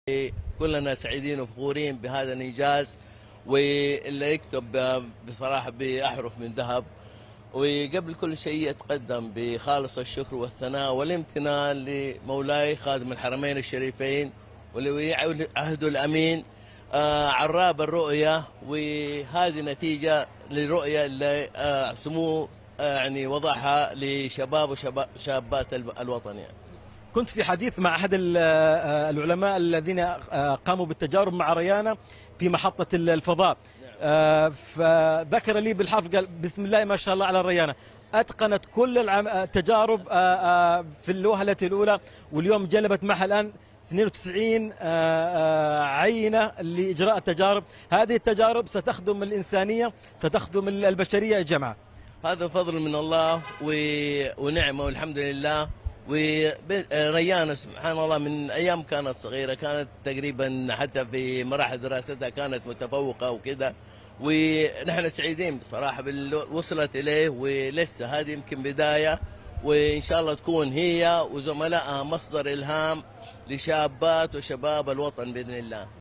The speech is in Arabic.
كلنا سعيدين وفخورين بهذا الإنجاز، واللي يكتب بصراحة بأحرف من ذهب. وقبل كل شيء يتقدم بخالص الشكر والثناء والامتنان لمولاي خادم الحرمين الشريفين ولولي عهده الأمين عراب الرؤية، وهذه نتيجة للرؤية اللي سموه يعني وضعها لشباب وشابات الوطن. يعني كنت في حديث مع أحد العلماء الذين قاموا بالتجارب مع ريانا في محطة الفضاء، فذكر لي بالحرف قال بسم الله ما شاء الله على ريانا، أتقنت كل التجارب في الوهلة الأولى، واليوم جلبت معها الآن 92 عينة لإجراء التجارب. هذه التجارب ستخدم الإنسانية، ستخدم البشرية جمعاء. هذا فضل من الله ونعمة والحمد لله. وريانة سبحان الله من أيام كانت صغيرة، كانت تقريبا حتى في مراحل دراستها كانت متفوقة وكذا، ونحن سعيدين بصراحة وصلت إليه، ولسه هذه يمكن بداية، وإن شاء الله تكون هي وزملائها مصدر إلهام لشابات وشباب الوطن بإذن الله.